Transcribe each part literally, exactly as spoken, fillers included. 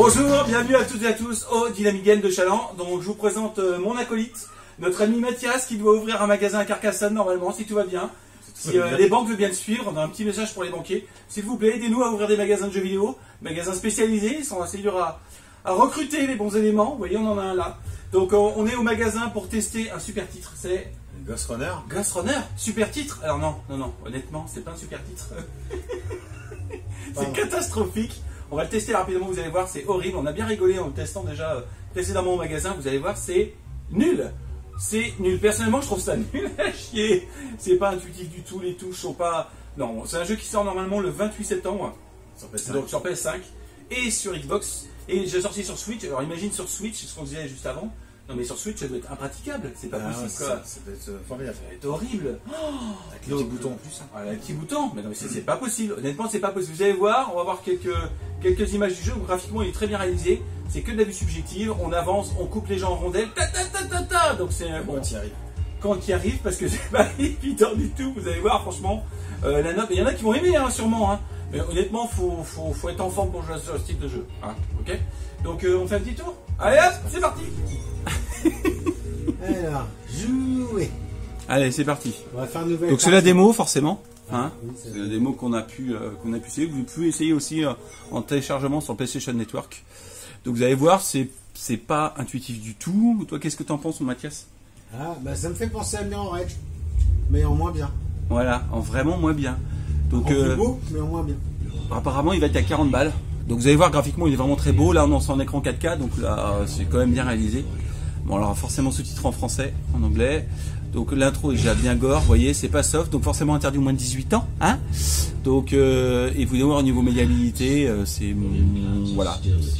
Bonjour, bienvenue à toutes et à tous au Dynamic Game de Chaland. Donc je vous présente euh, mon acolyte, notre ami Mathias qui doit ouvrir un magasin à Carcassonne normalement si tout va bien. Si euh, les banques veulent bien le suivre, on a un petit message pour les banquiers. S'il vous plaît, aidez-nous à ouvrir des magasins de jeux vidéo, magasins spécialisés, ils sont assez durs à, à recruter les bons éléments. Vous voyez, on en a un là. Donc on, on est au magasin pour tester un super titre, c'est... Ghost Runner. Ghost Runner, super titre. Alors non, non, non, honnêtement, c'est pas un super titre. C'est catastrophique. On va le tester rapidement, vous allez voir, c'est horrible. On a bien rigolé en le testant déjà euh, précédemment au magasin. Vous allez voir, c'est nul. C'est nul. Personnellement, je trouve ça nul à chier. C'est pas intuitif du tout, les touches sont pas... Non, c'est un jeu qui sort normalement le vingt-huit septembre. Sur P S cinq. Donc sur P S cinq et sur Xbox. Et déjà sorti sur Switch. Alors imagine sur Switch, c'est ce qu'on disait juste avant. Non mais sur Switch, ça doit être impraticable. C'est pas ah, possible ça, quoi. Ça doit être formidable. Ça doit être horrible. Oh, avec les petits boutons en plus. Hein. Avec les petits boutons. Mais non mais c'est pas possible. Honnêtement, c'est pas possible. Vous allez voir, on va voir quelques, quelques images du jeu. Graphiquement, il est très bien réalisé. C'est que de la vue subjective. On avance, on coupe les gens en rondelles. Ta ta ta ta ta. Donc c'est bon. Quand il arrive. Quand il arrive, parce que c'est pas évident du tout. Vous allez voir, franchement, euh, la note. Il y en a qui vont aimer, hein, sûrement. Hein. Mais honnêtement, faut, faut, faut être en forme pour jouer à ce type de jeu. Hein. Ok. Donc euh, on fait un petit tour. Allez hop, c'est parti. Alors, jouer. Allez, c'est parti. On va faire une nouvelle. Donc c'est la démo forcément. Hein, oui, c'est la démo qu'on a pu euh, qu'on a pu essayer. Vous pouvez essayer aussi euh, en téléchargement sur PlayStation Network. Donc vous allez voir, c'est c'est pas intuitif du tout. Toi, qu'est-ce que t'en penses, Mathias? Ah, bah ça me fait penser à Mirror Edge, mais en moins bien. Voilà, en vraiment moins bien. Donc en plus euh, beau, mais en moins bien. Apparemment, il va être à quarante balles. Donc vous allez voir, graphiquement, il est vraiment très beau. Là, on est en écran quatre K, donc là, c'est quand même bien réalisé. Bon, alors forcément sous-titré en français, en anglais. Donc l'intro est déjà bien gore, vous voyez, c'est pas soft, donc forcément interdit au moins de dix-huit ans, hein. Donc, euh, et vous allez voir au niveau médiabilité, euh, c'est mm, voilà.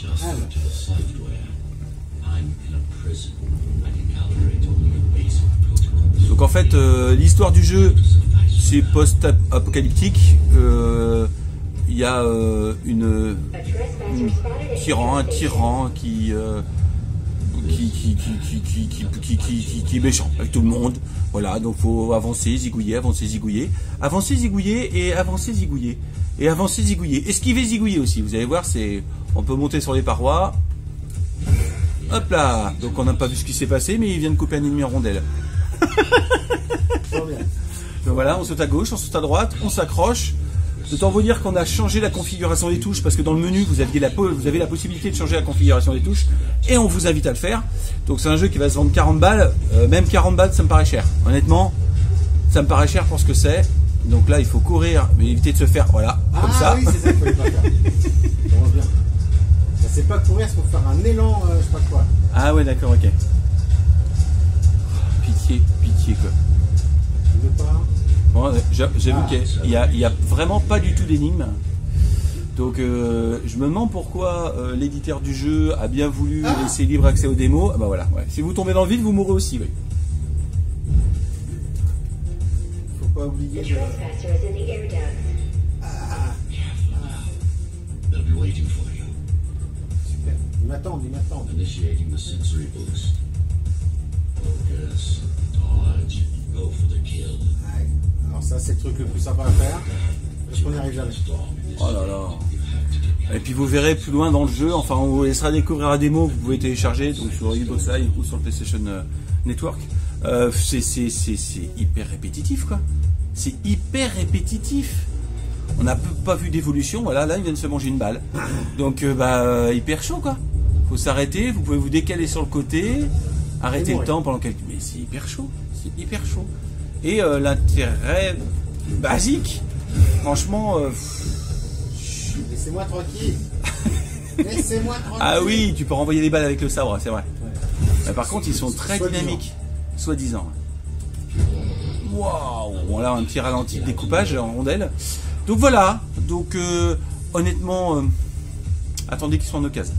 Donc en fait, euh, l'histoire du jeu, c'est post-apocalyptique. Euh, Il y a euh, une, une tyran, un tyran qui, euh, qui, qui, qui, qui, qui, qui, qui, qui, qui est méchant avec tout le monde. Voilà, donc faut avancer, zigouiller, avancer, zigouiller, avancer, zigouiller et avancer, zigouiller et avancer, zigouiller. Esquiver, zigouiller aussi. Vous allez voir, c'est, on peut monter sur les parois. Hop là. Donc on n'a pas vu ce qui s'est passé, mais il vient de couper un ennemi en rondelle. Donc voilà, on saute à gauche, on saute à droite, on s'accroche. Autant vous dire qu'on a changé la configuration des touches parce que dans le menu vous aviez la, vous avez la possibilité de changer la configuration des touches et on vous invite à le faire. Donc c'est un jeu qui va se vendre quarante balles, euh, même quarante balles ça me paraît cher. Honnêtement, ça me paraît cher pour ce que c'est. Donc là il faut courir mais éviter de se faire voilà ah, comme ça. Ah oui c'est ça qu'il fallait pas faire. bien. Ça c'est pas courir, c'est pour faire un élan, euh, je sais pas quoi. Ah ouais d'accord ok. Pitié, pitié quoi. Tu veux pas? Bon, j'avoue ah, qu'il n'y a, a vraiment pas du tout d'énigme. Donc euh, je me demande pourquoi euh, l'éditeur du jeu a bien voulu ah. laisser libre accès aux démos. Ah bah voilà, ouais. Si vous tombez dans le vide, vous mourrez aussi. Oui. Faut pas oublier. De... Ah. Ah. Super. Ils m'attendent, ils m'attendent. Alors ça c'est le truc le plus sympa à faire, parce qu'on n'y arrive jamais. Oh là là. Et puis vous verrez plus loin dans le jeu, enfin on vous laissera découvrir la démo que vous pouvez télécharger donc sur Xbox Live ou sur le PlayStation Network. Euh, c'est hyper répétitif quoi. C'est hyper répétitif. On n'a pas vu d'évolution, voilà, là il vient de se manger une balle. Donc euh, bah euh, hyper chaud quoi. Faut s'arrêter, vous pouvez vous décaler sur le côté, arrêter le temps pendant quelques... Mais c'est hyper chaud, c'est hyper chaud. Et euh, l'intérêt basique, franchement... Euh... Laissez-moi tranquille. Laissez-moi tranquille. Ah oui, tu peux renvoyer les balles avec le sabre, c'est vrai. Ouais. Mais par contre, ils sont très Soit dynamiques. Soi-disant. Waouh, voilà un petit ralenti de découpage en rondelle. Donc voilà, donc euh, honnêtement, euh, attendez qu'ils soient en occasion.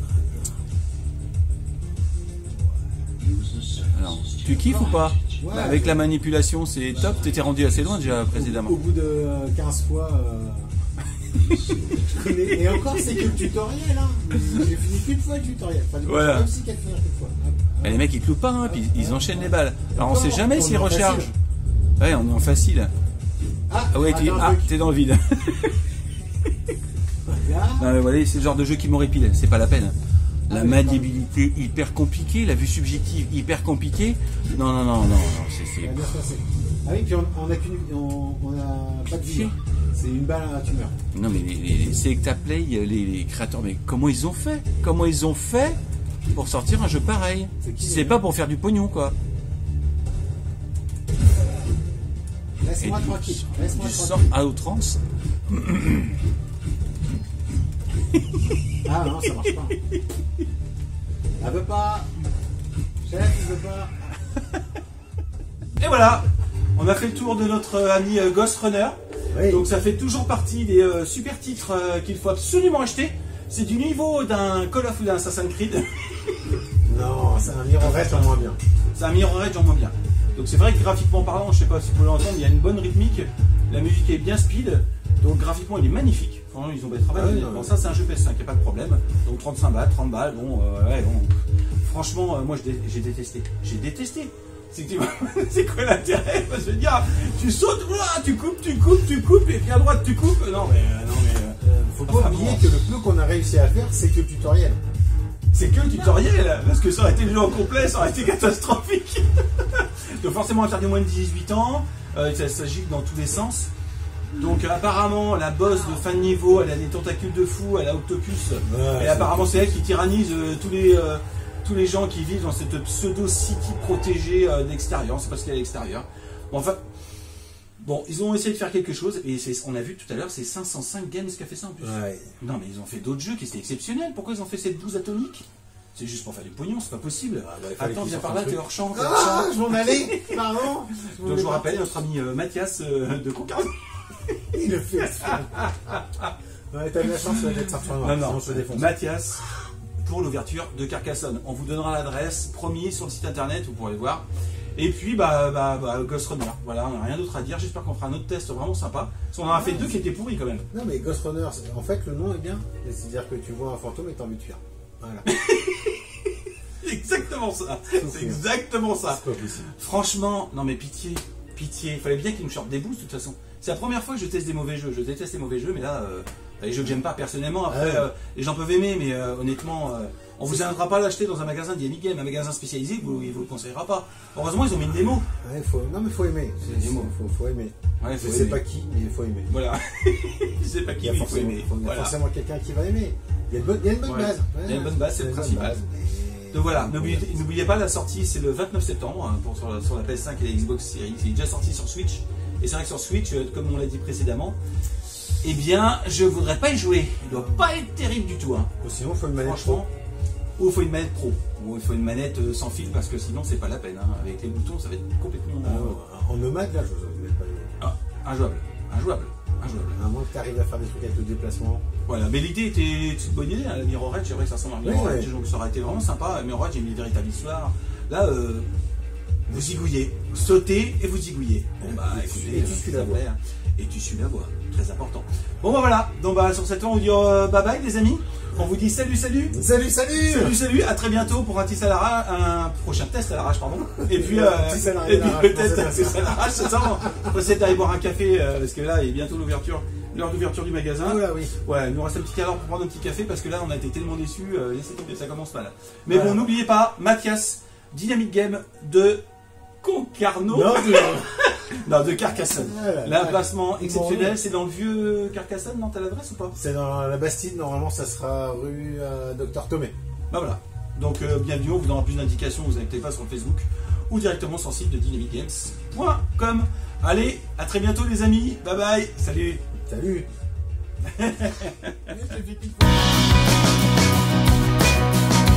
Alors, tu kiffes ou pas? Ouais, bah avec la manipulation, c'est top. T'étais rendu assez loin déjà précédemment. Au, au bout de quinze fois. Euh... je connais... Et encore, c'est que le tutoriel. Hein. J'ai fini qu'une fois le tutoriel. Enfin, voilà. Même si qu'elle finit qu'une fois. Mais les mecs ils clouent pas, hein, puis ils enchaînent les balles. Alors on sait jamais s'ils rechargent. Ouais, on est en facile. Ah, ah ouais, t'es ah, dans le vide. Regarde. Non, mais voilà, c'est le genre de jeu qui m'horripile, c'est pas la peine. La maniabilité hyper compliquée, la vue subjective hyper compliquée. Non, non, non, non, non, c'est. Ça va bien se passer. Ah oui, puis on, on a qu'une, on, on a pas de vie. Hein. C'est une balle à tu meurs. Non, mais les, les Selecta Play, les, les créateurs, mais comment ils ont fait? Comment ils ont fait pour sortir un jeu pareil? Si c'est pas pour faire du pognon, quoi. Laisse-moi Et tranquille. du, Laisse-moi du tranquille. sang à outrance. Ah non, ça marche pas. Elle veut pas. Chef, il veut pas. Et voilà, on a fait le tour de notre euh, ami euh, Ghost Runner. Oui. Donc ça fait toujours partie des euh, super titres euh, qu'il faut absolument acheter. C'est du niveau d'un Call of ou d'un Assassin's Creed. Non, c'est un Mirror's en moins bien. C'est un Mirror Edge en moins bien. Donc c'est vrai que graphiquement parlant, je sais pas si vous pouvez l'entendre, il y a une bonne rythmique. La musique est bien speed. Donc graphiquement il est magnifique. Franchement, ils ont bien travaillé. Ah oui, non, bon, oui. ça c'est un jeu P S cinq, il n'y a pas de problème. Donc trente-cinq balles, trente balles, bon, euh, ouais, bon. Franchement, euh, moi je dé- j'ai détesté. J'ai détesté. C'est que tu- c'est quoi l'intérêt? Je veux dire, tu sautes, ouah, tu coupes, tu coupes, tu coupes, et puis à droite tu coupes. Non mais, euh, non mais. euh, Euh, faut pas Enfin, oublier bon. que le peu qu'on a réussi à faire, c'est que le tutoriel. C'est que le tutoriel, parce que ça aurait été le jeu en complet, ça aurait été catastrophique. Donc forcément interdit aux moins de dix-huit ans, euh, ça s'agit dans tous les sens. Donc apparemment la boss de fin de niveau, elle a des tentacules de fou, elle a Octopus, Ouais, et apparemment c'est elle qui tyrannise euh, tous les euh, tous les gens qui vivent dans cette pseudo city protégée euh, d'extérieur, c'est parce qu'elle est à l'extérieur. Bon, enfin, bon, ils ont essayé de faire quelque chose, et c'est- on a vu tout à l'heure, c'est cinq cent cinq Games qui a fait ça en plus. Ouais. Non mais ils ont fait d'autres jeux qui étaient exceptionnels. Pourquoi ils ont fait cette bouse atomique? C'est juste pour faire du pognon, c'est pas possible. Ah, bah, il fallait Attends, qu'ils viens en par fassent là, un t'es truc. hors champ. t'es hors Ah, champ. je m'en allais. Pardon. Donc je vous rappelle notre ami euh, Mathias euh, de Concarneau. Il le fait. exprès. Ouais, t'as de la chance d'être sorti en noir. Non, sinon non, je te défonce. Mathias pour l'ouverture de Carcassonne. On vous donnera l'adresse, promis, sur le site internet, vous pourrez voir. Et puis, bah, bah, bah Ghost Runner. Voilà, on n'a rien d'autre à dire. J'espère qu'on fera un autre test vraiment sympa. Parce qu'on en a fait deux qui étaient pourris quand même. Non, mais Ghost Runner, c'est- en fait, le nom est bien. C'est-à-dire que tu vois un fantôme et t'as envie de fuir. Voilà. C'est exactement ça. C'est exactement ça. C'est pas possible. Franchement, non mais pitié, pitié. Il fallait bien qu'ils nous sortent des boosts de toute façon. C'est la première fois que je teste des mauvais jeux. Je déteste les mauvais jeux, mais là, euh, les jeux que j'aime pas personnellement, après, Ah ouais. euh, les gens peuvent aimer, mais euh, honnêtement, euh, on vous invitera pas à l'acheter dans un magasin d'Yami Game, un magasin spécialisé, vous, il vous le conseillera pas. Heureusement, ils ont mis une démo. Ouais, faut... Non, mais faut aimer. C'est des mots. Faut, faut aimer. Ouais, Je faut sais aimer. pas qui, mais il faut aimer. Voilà. Je sais pas Il qui, y a mais il faut forcément, aimer. faut- il y a Voilà. forcément quelqu'un qui va aimer. Il y a une bonne, il y a une bonne Ouais. base. Il y a une bonne base, c'est le une bonne principal. base, mais- Donc voilà, n'oubliez n'oubliez pas, la sortie c'est le vingt-neuf septembre hein, pour, sur, la, sur la P S cinq et la Xbox Series. Il est déjà sorti sur Switch. Et c'est vrai que sur Switch, euh, comme on l'a dit précédemment, eh bien, je voudrais pas y jouer. Il doit pas être terrible du tout. Hein. Ou sinon, il faut une manette Franchement, ou il faut une manette pro, ou il faut une manette euh, sans fil parce que sinon c'est pas la peine. Hein. Avec les boutons, ça va être complètement pro. Ah, en nomade, là, je ne vais pas le. ah, injouable, injouable, injouable. À moins que tu arrives à faire des trucs avec le déplacement. Voilà, mais l'idée était c'est une bonne idée. Hein. La Mirror Edge, c'est vrai que ça ressemble à un Mirror Oui, Edge, ouais. donc ça aurait été vraiment sympa. Mirror Edge, il y a une véritable histoire. Là, euh, vous zigouillez, sautez et vous zigouillez. Bon bah Et tu- écoutez, et tu euh, suis ça la voix. plaît, hein. Et tu suis la voix, très important. Bon bah voilà, donc bah sur cette fois on vous dit euh, bye bye les amis. On vous dit salut salut. Salut, salut. Salut, salut, à très bientôt pour un test à l'arrache, un prochain test à l'arrache, pardon. Et puis, euh, Un petit salarié et puis à l'arrache, peut-être non, un c'est test à l'arrache, c'est ça. On va essayer d'aller boire un café euh, parce que là, il est bientôt l'ouverture, l'heure d'ouverture du magasin. Ah, voilà, oui. Ouais, il nous reste un petit quart d'heure pour prendre un petit café parce que là, on a été tellement déçus. Euh, laissez tomber, ça commence mal. Mais Voilà. bon, n'oubliez pas, Mathias, Dynamic Game de Concarneau. Non, de- Non, de Carcassonne. Voilà. L'emplacement Bon, exceptionnel, oui. c'est dans le vieux Carcassonne, non? T'as l'adresse ou pas? C'est dans la Bastide, normalement, ça sera rue euh, Docteur Thomé. Bah voilà. Donc euh, bienvenue, on vous donnera plus d'indications, vous inquiétez pas sur le Facebook ou directement sur le site de dynamic games point com. Allez, à très bientôt les amis, bye bye, salut. Salut. Je l'ai fait qu'une fois.